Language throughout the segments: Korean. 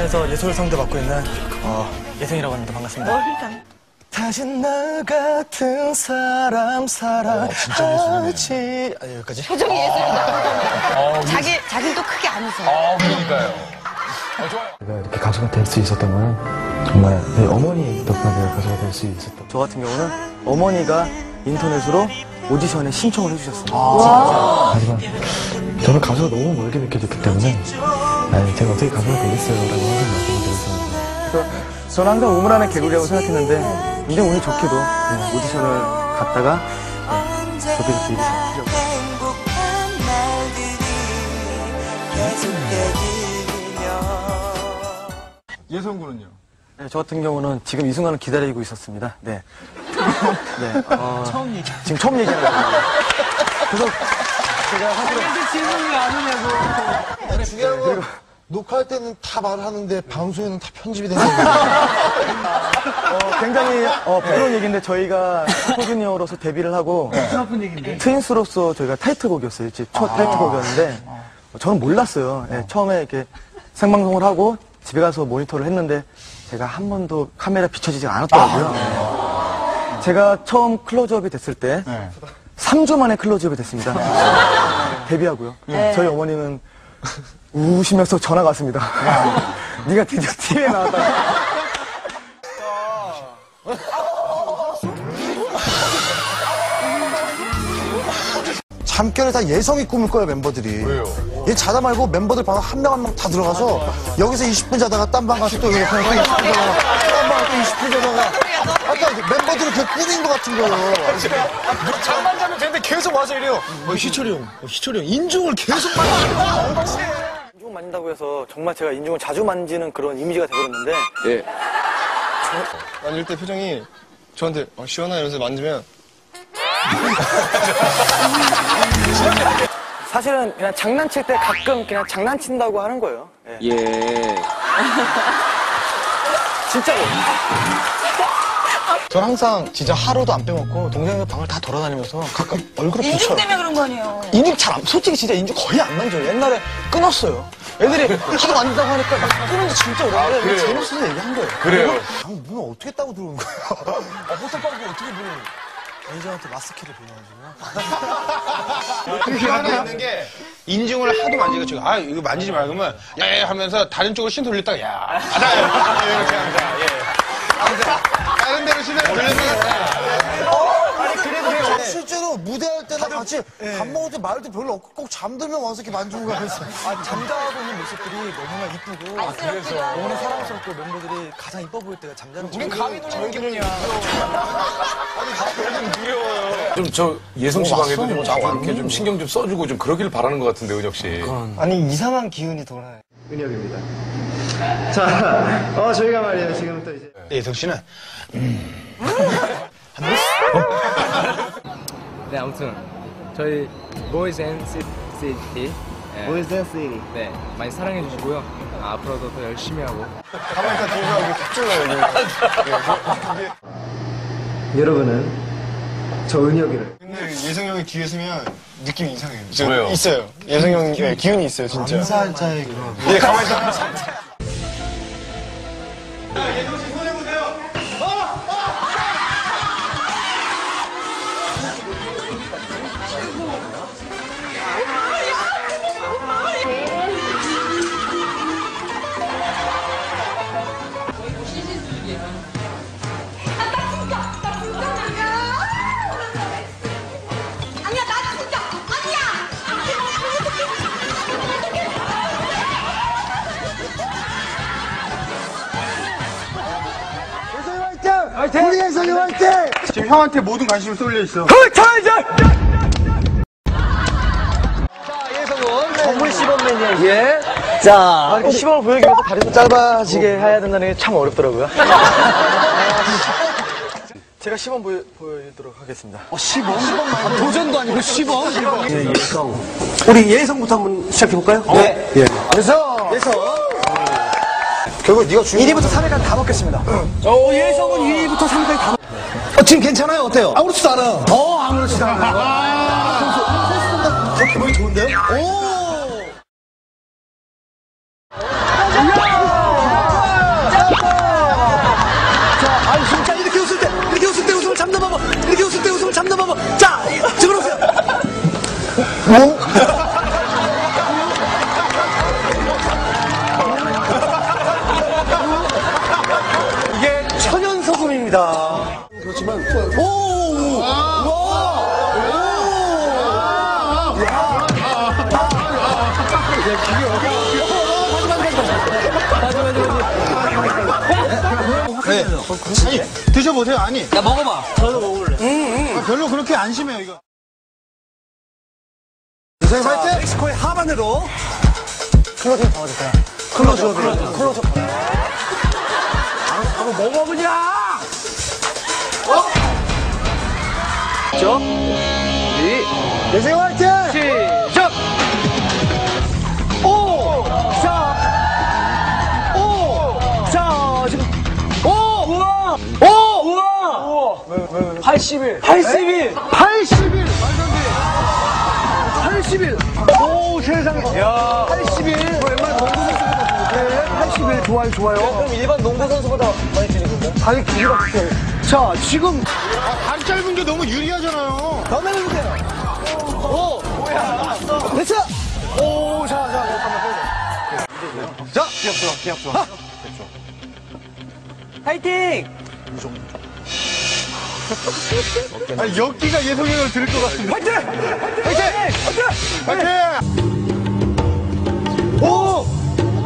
인천에서 예솔성대 맡고 있는 예성이라고 합니다. 반갑습니다. 다시 나 같은 사람 사랑하지. 여기까지. 표정이 예술이다. 자기는 또 크게 안 웃어요. 그러니까요. 좋아요. 내가 이렇게 가수가 될 수 있었던 건 정말 내 어머니 덕분에 내가 가수가 될 수 있었던. 저 같은 경우는 어머니가 인터넷으로 오디션에 신청을 해주셨어요. 하지만 저는 가수가 너무 멀게 느껴졌기 때문에 제가 어떻게 가수가 되겠어요? 라고 항상 말씀을 드렸었는데. 그래서 저는 항상 우물안의 개구리라고 생각했는데 굉장히 운이 좋게도 오디션을 갔다가 좋게 일이 생기셨어요. 예성군은요? 네, 저 같은 경우는 지금 이 순간을 기다리고 있었습니다. 네. 네. 지금 처음 얘기하는 거예요. 그래서 제가 사실은 질문을 안 하냐고. 중요한 건 녹화할 때는 다 말을 하는데 방송에는 다 편집이 되는 거예요. 굉장히 부러운 얘기인데 저희가 슈퍼주니어로서 데뷔를 하고 트윈스로서 저희가 타이틀곡이었어요. 첫 타이틀곡이었는데 저는 몰랐어요. 네, 처음에 이렇게 생방송을 하고 집에 가서 모니터를 했는데 제가 한 번도 카메라 비춰지지 않았더라고요. 제가 처음 클로즈업이 됐을 때 3주 만에 클로즈업이 됐습니다. 데뷔하고요. 저희 어머니는 우시면서 전화가 왔습니다. 네가 드디어 TV에 나왔다. 잠결에 다 예성이 꿈을 꿔요, 멤버들이. 왜요? 얘 자다 말고 멤버들 방 한 명 한 명 다 들어가서 여기서 20분 자다가 딴 방 가서 또 여기 또 20분 자다가 딴 방 또 20분 자다가 아까 멤버들이 그 꿈인 것 같은 거예요. 잠만 자면 되는데 계속 와서 이래요. 희철이 형 인중을 계속 만지고. 인중 만진다고 해서 정말 제가 인중을 자주 만지는 그런 이미지가 돼버렸는데 만질 때 표정이 저한테 시원하 이러면서 만지면 사실은 그냥 장난칠 때 가끔 그냥 장난친다고 하는 거예요. 진짜로. 전 항상 진짜 하루도 안 빼먹고 동생들 방을 다 돌아다니면서 가끔 얼굴을 인중 비춰요. 때문에 그런 거 아니에요. 인중 솔직히 진짜 인중 거의 안 만져요. 옛날에 끊었어요. 애들이 하도 만진다고 하니까 막 끊은 지 진짜 오래됐는데 재밌어서 얘기한 거예요. 그래요. 문을 어떻게 따고 들어오는 거예요? 호텔방구 어떻게 보는 매니저한테 마스크를 보내가지고요. 그게 하나 있는 게 인중을 하도 만지니까 제가 이거 만지지 말고 그러면 야 하면서 다른 쪽으로 신 돌렸다가 이렇게 합니다. 다른 데로 신을 돌렸다가 실제로 무대할 때나 같이 밥 먹을 때 말도 별로 없고 꼭 잠들면 와서 이렇게 만지고 가면서 잠자고 있는 모습들이 너무나 이쁘고 그래서 너무나 사랑스럽고 멤버들이 가장 이뻐 보일 때가 잠자는 우린 감이 돌리는 기분이야. 좀 저 예성 씨 방에도 좀 자꾸 이렇게 좀 신경 좀 써주고 좀 그러길 바라는 것 같은데, 은혁 씨. 아니, 이상한 기운이 돌아요. 은혁입니다. 자, 저희가 말이에요, 지금부터 이제. 예성 씨는 네, 아무튼 저희 Boys and City Boys and City. 네, 많이 사랑해 주시고요. 앞으로도 더 열심히 하고 가만히 있다 들어가고 capture 여러분은 저 은혁이를. 근데 예성 형이 뒤에 서면 느낌이 이상해요. 왜요? 있어요. 예성 형이 기운이 있어요, 진짜. 암살자의 그런 예, 가만히 있다. 아니야, 나 진짜 아니야. 우리 예성이 화이팅! 지금 형한테 모든 관심이 쏠려 있어. 전문 시범맨이야 이게. 자, 이렇게 시범을 보여주기 위해서 다리도 짧아지게 해야 된다는 게 참 어렵더라고요. 제가 시범 보여드리도록 하겠습니다. 시범? 도전도 아니고 시범? 예성. 우리 예성부터 한번 시작해볼까요? 네. 예성! 결국 네가 주인 1위부터 3위까지 다 먹겠습니다. 예성은 2위부터 3위까지 다 먹 지금 괜찮아요? 어때요? 아무렇지도 않아요. 아무렇지도 않아요. 저 기분이 좋은데요? 오! 뭐? 이게 천연소금입니다. 그렇지만, 오! 네. 아니, 드셔보세요. 아니. 야, 먹어봐. 별로 그렇게 안 심해요, 이거. 멕시코의 하반으로 클로즈업 잡아주세요. 클로즈업. 한번 먹어보냐? 죠? 대세요 화이팅! 시작! 자, 지금. 우와! 81! 80일! 오, 세상에. 야. 80일. 웬만한 농구 선수보다 네, 80일. 좋아요. 그럼 일반 농구 선수보다 많이 뛰는 건가요? 다리 길이가 크게. 자, 지금. 다리 짧은 게 너무 유리하잖아요. 더 내려보세요. 뭐야. 됐어. 오, 자, 자, 기합 좋아. 파이팅! 아니, 역기가 예성형을 들을 것 같은데. 파이팅! 오!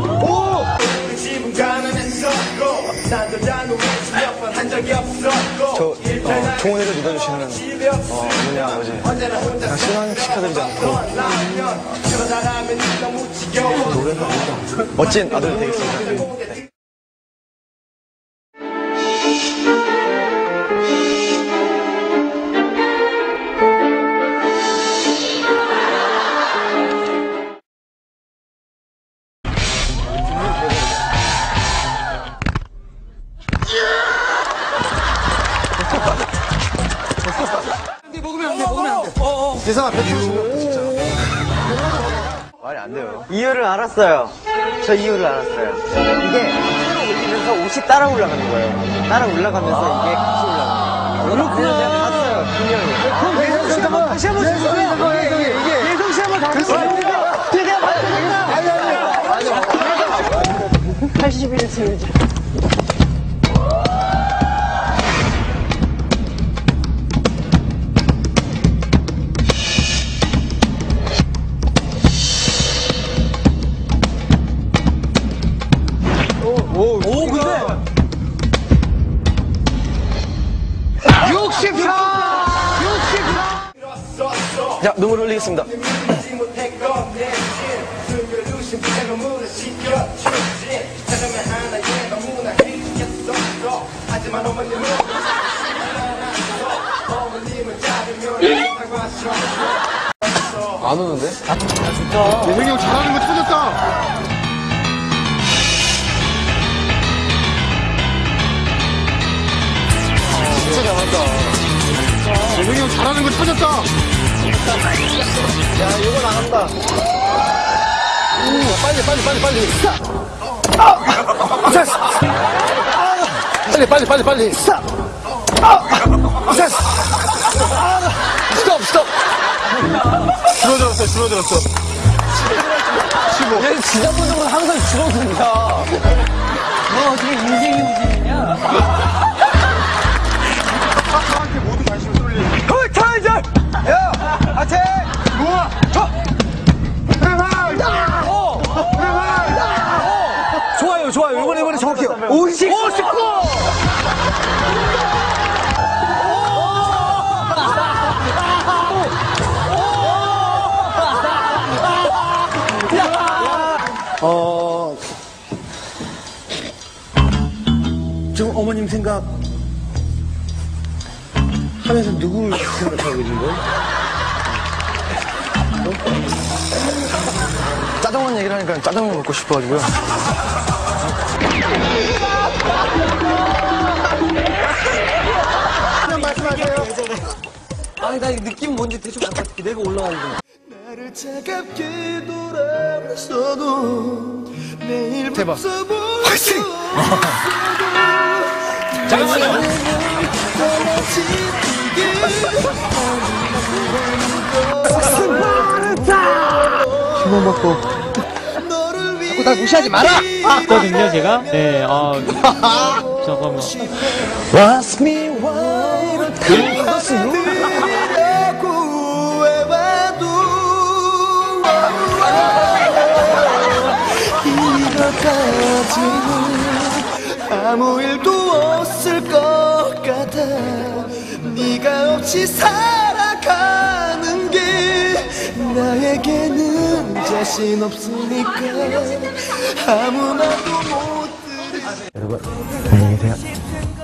저 동원해서 믿어주시는 어머니 아버지 그냥 실망시켜드리지 않고 노래는 멋진 아들 되겠습니다. 네. 대상아, 배추 진짜. 말이 안 돼요. 이유를 알았어요. 저 이유를 알았어요. 이게 올리면서 옷이 따라 올라가는 거예요. 따라 올라가면서 이게 같이 올라가는 거예요. 그래서 제가 봤어요, 분명히. 그럼 예성 씨 한번 다시 한번 주세요. 예성 씨 한번 다시 한번 주세요. 제가 봤으니까. 81 세우자. 오, 근데 64! 자, 눈물 흘리겠습니다. 안 오는데? 예성이 형 잘하는 거 찾았다. 진짜 잘한다. 예성이 형 잘하는 거 찾았다. 야, 이거 나간다. 빨리. 빨리. 스톱. 줄어들었어. 15. 얘 진짜 보는 건 항상 줄어든다. 너 어떻게 인생이 우진이냐? 사람한테 모두 관심을 쏠리는. 타이저! 야! 하체! 우와! 좋아요. 이번에 정확해요. 59! 지금 어머님 생각 하면서 누굴 생각하고 계신 거예요? 짜장면 얘기를 하니까 짜장면 먹고 싶어가지고요. 말씀하세요. 아니, 나 느낌 뭔지 대충 알것 같아. 내가 올라가는 거. 나를 차갑게 돌아서도 내일 대박. 화이팅! 잠깐만요. 수많은 주먹먹고. 자꾸 날 무시하지 마라! 했거든요, 제가. 네, 잠깐만. Ask me why 이렇게 아무 일도 없을 것 같아. 네가 없이 살아가는 게 나에게는 자신 없으니까 아무나도 못 여러분 안녕히 계세요.